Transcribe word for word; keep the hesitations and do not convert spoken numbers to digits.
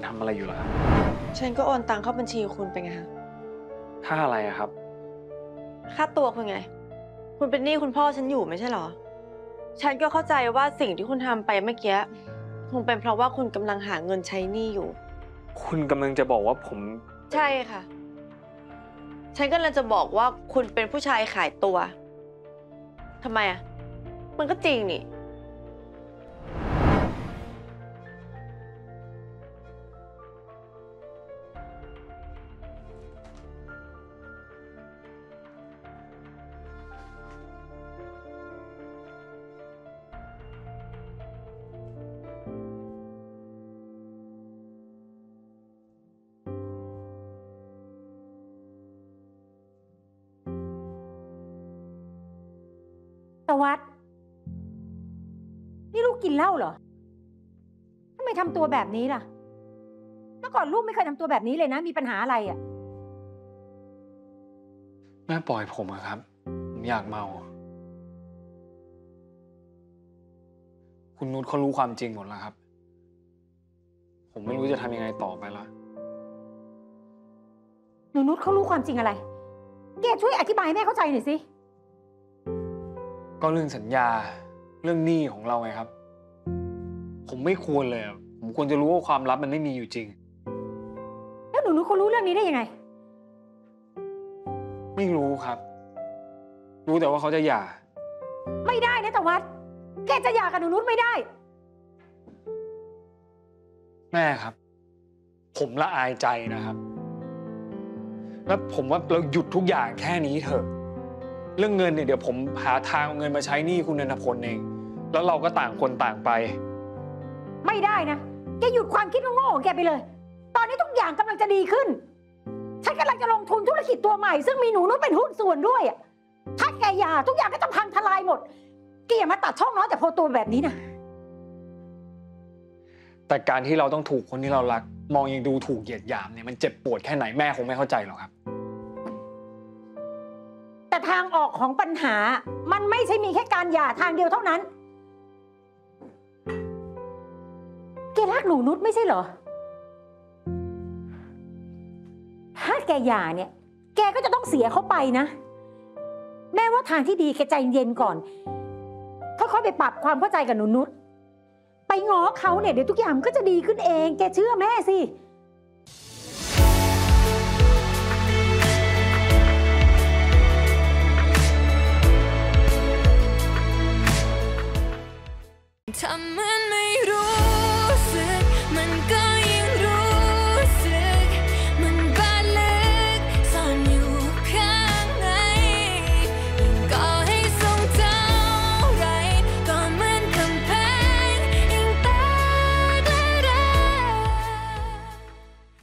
ทำอะไรอยู่ล่ะครับฉันก็โอนตังเข้าบัญชีคุณไปไงคะค่าอะไรอะครับค่าตัวคุณไงคุณเป็นหนี้คุณพ่อฉันอยู่ไม่ใช่หรอฉันก็เข้าใจว่าสิ่งที่คุณทำไปเมื่อกี้คงเป็นเพราะว่าคุณกำลังหาเงินใช้หนี้อยู่คุณกำลังจะบอกว่าผมใช่ค่ะฉันกำลังจะบอกว่าคุณเป็นผู้ชายขายตัวทำไมอ่ะมันก็จริงนี่ตวัดนี่ลูกกินเหล้าเหรอทำไมทำตัวแบบนี้ล่ะเมื่อก่อนลูกไม่เคยทำตัวแบบนี้เลยนะมีปัญหาอะไรอ่ะแม่ปล่อยผมอะครับผมอยากเมาคุณนุชเขารู้ความจริงหมดแล้วครับผมไม่รู้จะทำยังไงต่อไปละหนูนุชเขารู้ความจริงอะไรแกช่วยอธิบายให้แม่เข้าใจหน่อยสิก็เรื่องสัญญาเรื่องหนี้ของเราไงครับผมไม่ควรเลยผมควรจะรู้ว่าความลับมันไม่มีอยู่จริงแล้วหนูนุชเขารู้เรื่องนี้ได้ยังไงไม่รู้ครับรู้แต่ว่าเขาจะหย่าไม่ได้นะตวัดแกจะหย่ากับหนูนุชไม่ได้แม่ครับผมละอายใจนะครับแล้วผมว่าเราหยุดทุกอย่างแค่นี้เถอะเรื่องเงินเนี่ยเดี๋ยวผมหาทางเอาเงินมาใช้หนี้คุณณัฐพลเองแล้วเราก็ต่างคนต่างไปไม่ได้นะแกหยุดความคิดโง่ของแกไปเลยตอนนี้ทุกอย่างกำลังจะดีขึ้นฉันกำลังจะลงทุนธุรกิจตัวใหม่ซึ่งมีหนูนุชเป็นหุ้นส่วนด้วยอ่ะถ้าแกหย่าทุกอย่างก็จะพังทลายหมดแกอย่ามาตัดช่องน้อยแต่พอตัวแบบนี้นะแต่การที่เราต้องถูกคนที่เรารักมองยังดูถูกเหยียดหยามเนี่ยมันเจ็บปวดแค่ไหนแม่คงไม่เข้าใจหรอกครับแต่ทางออกของปัญหามันไม่ใช่มีแค่การหย่าทางเดียวเท่านั้นแกรักหนูนุชไม่ใช่เหรอถ้าแกหย่าเนี่ยแกก็จะต้องเสียเขาไปนะแม่ว่าทางที่ดีแกใจเย็นก่อนค่อยๆไปปรับความเข้าใจกับหนูนุชไปง้อเขาเนี่ยเดี๋ยวทุกอย่างมันก็จะดีขึ้นเองแกเชื่อแม่สิทำ